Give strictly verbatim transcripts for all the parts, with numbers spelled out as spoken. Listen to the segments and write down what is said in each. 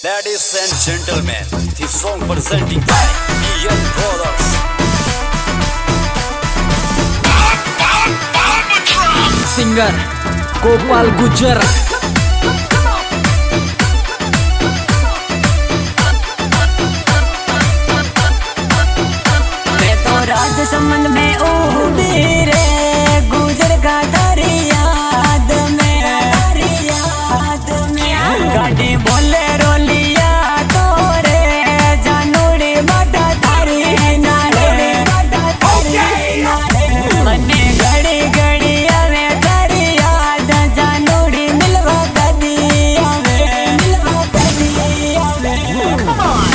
Ladies and gentlemen, this song presenting by Ian Brothers. Singer Gopal Gujar. मैं तो राज संबंध में उड़ी रे गुजर का तारी याद में तारी याद में गाड़ी बोले रोलिया तो रे जानूड़ी बाटा तारी नारे बाटा तारी नारे मने घड़ी घड़ी आवे तारी याद जानूड़ी मिलवा कदी आवे मिलवा कदी आवे come on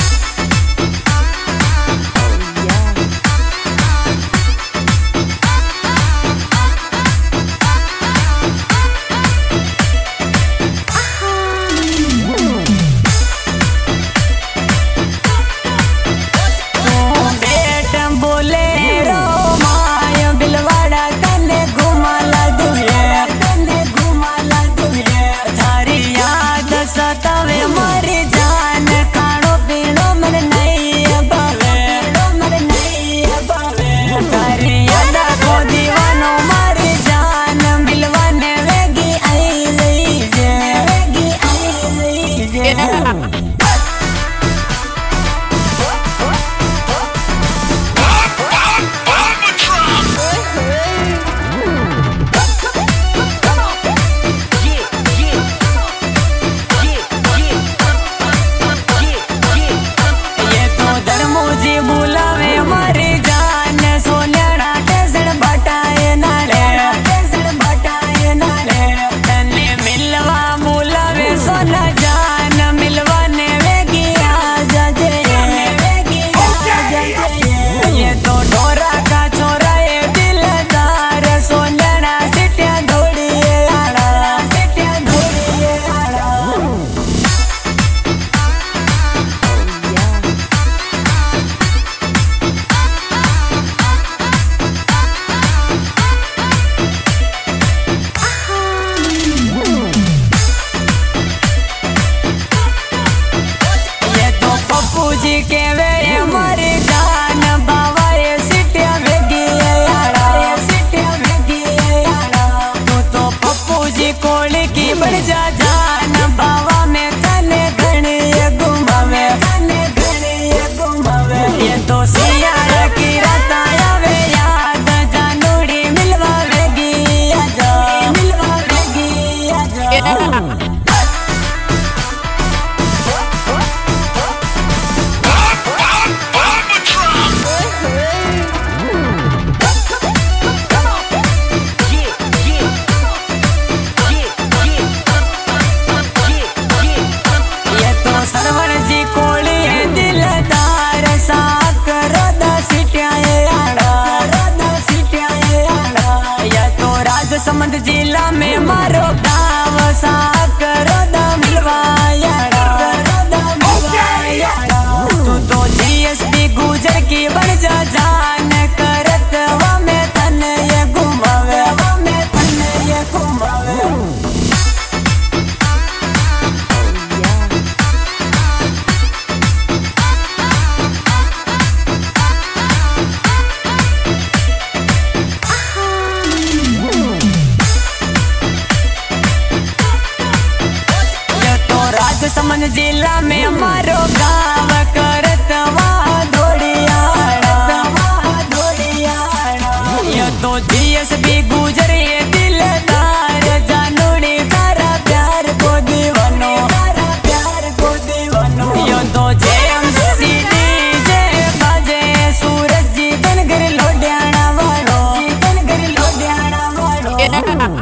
के वे हमारे जान बाबा ये सिटिया भेगी यारा ये सिटिया भेगी यारा तू तो पप्पू जी कोली की बढ़ जा जान बाबा में तने घने ये घुमावे तने घने ये घुमावे ये तो सियारा की रात आवे याद जानूड़ी मिलवा भेगी आजा मिलवा भेगी आजा समंद जिला में मारो गाँव साक रोदा मिलवाया तू तो जीएसपी गुजर की बढ़ जा जान करत वा में तन ये घुमावे वा में तन ये घुमावे समन जिला में हमारो गाँव करत वहाँ धोड़ियाड़ा धोड़ियाड़ा ये तो जीएसबी गुजर ये दिलदार जानूड़ी तारा प्यार को दीवानो तारा प्यार को दीवानो ये तो जेएमसी डीजे बाजे सूरज जी तनगर लोडियाना वालो तनगर लोडियाना वालो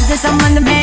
संबंध में